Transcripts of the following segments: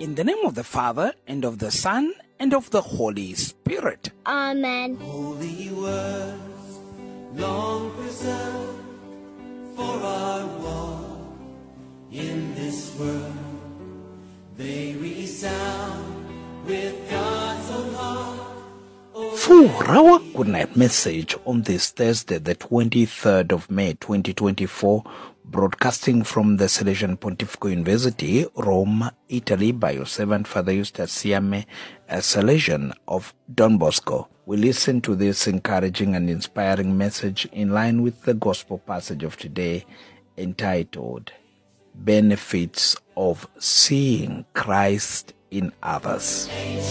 In the name of the Father, and of the Son, and of the Holy Spirit. Amen. Holy words, long preserved for our walk in this world, they resound with God's own heart. For our Goodnight message on this Thursday, the 23rd of May 2024, broadcasting from the Salesian Pontifical University, Rome, Italy, by your servant Father Eustace Siame, a Salesian of Don Bosco. We listen to this encouraging and inspiring message in line with the Gospel passage of today, entitled Benefits of Seeing Christ in Others.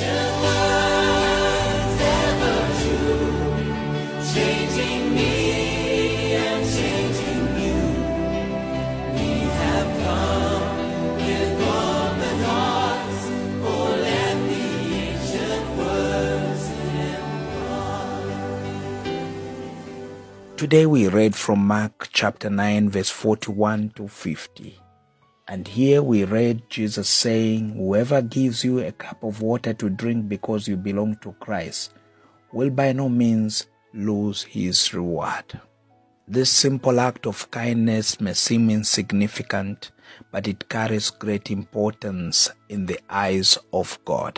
Changing me and changing you. We have come with open hearts. Oh, let the ancient words impart. Today we read from Mark chapter 9, verse 41 to 50. And here we read Jesus saying, "Whoever gives you a cup of water to drink because you belong to Christ will by no means lose his reward." This simple act of kindness may seem insignificant, but it carries great importance in the eyes of God.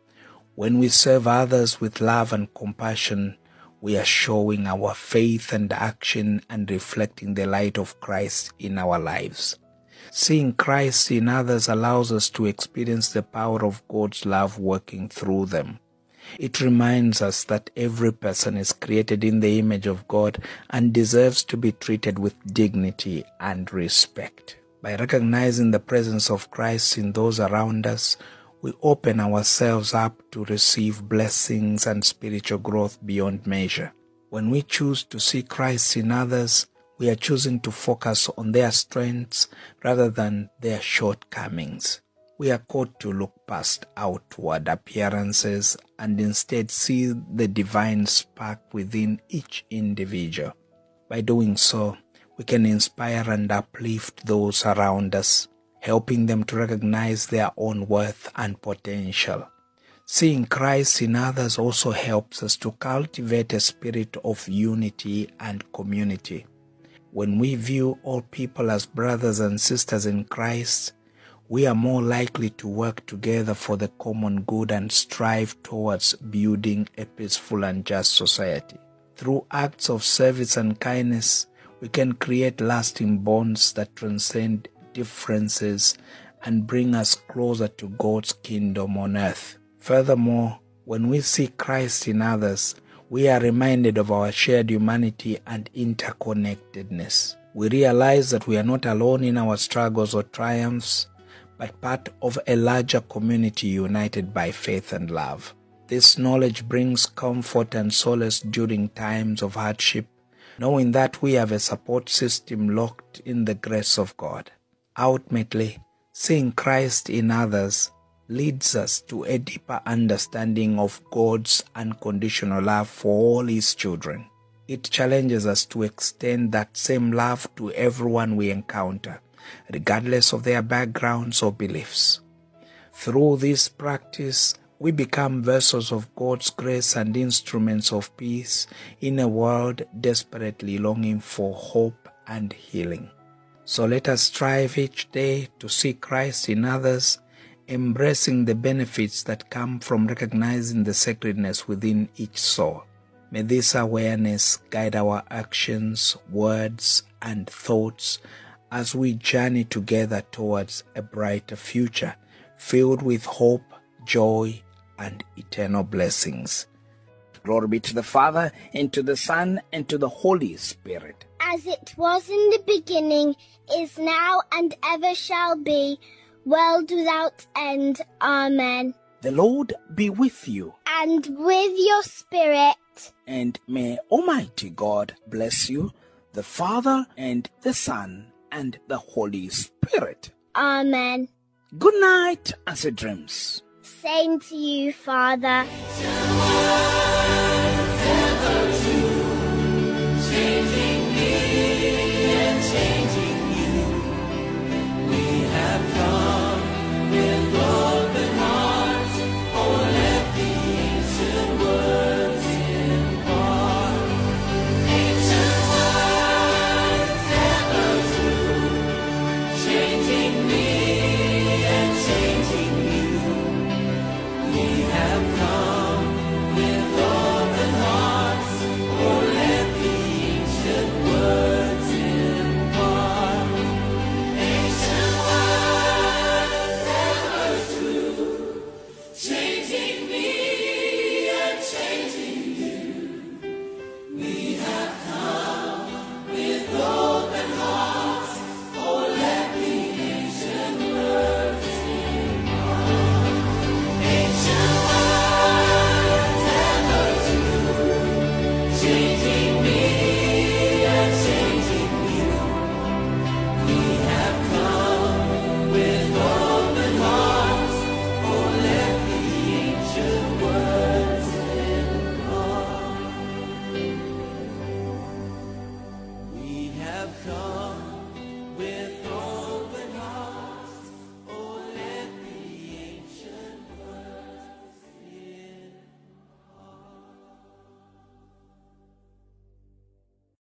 When we serve others with love and compassion, we are showing our faith and action and reflecting the light of Christ in our lives. Seeing Christ in others allows us to experience the power of God's love working through them. It reminds us that every person is created in the image of God and deserves to be treated with dignity and respect. By recognizing the presence of Christ in those around us, we open ourselves up to receive blessings and spiritual growth beyond measure. When we choose to see Christ in others, we are choosing to focus on their strengths rather than their shortcomings. We are called to look past outward appearances and instead see the divine spark within each individual. By doing so, we can inspire and uplift those around us, helping them to recognize their own worth and potential. Seeing Christ in others also helps us to cultivate a spirit of unity and community. When we view all people as brothers and sisters in Christ, we are more likely to work together for the common good and strive towards building a peaceful and just society. Through acts of service and kindness, we can create lasting bonds that transcend differences and bring us closer to God's kingdom on earth. Furthermore, when we see Christ in others, we are reminded of our shared humanity and interconnectedness. We realize that we are not alone in our struggles or triumphs, but part of a larger community united by faith and love. This knowledge brings comfort and solace during times of hardship, knowing that we have a support system locked in the grace of God. Ultimately, seeing Christ in others leads us to a deeper understanding of God's unconditional love for all His children. It challenges us to extend that same love to everyone we encounter, regardless of their backgrounds or beliefs. Through this practice, we become vessels of God's grace and instruments of peace in a world desperately longing for hope and healing. So let us strive each day to see Christ in others, embracing the benefits that come from recognizing the sacredness within each soul. May this awareness guide our actions, words, and thoughts as we journey together towards a brighter future, filled with hope, joy, and eternal blessings. Glory be to the Father, and to the Son, and to the Holy Spirit. As it was in the beginning, is now, and ever shall be, world without end. Amen. The Lord be with you. And with your spirit. And may Almighty God bless you, the Father, and the Son, and the Holy Spirit. Amen. Good night, and sweet dreams. Same to you, Father.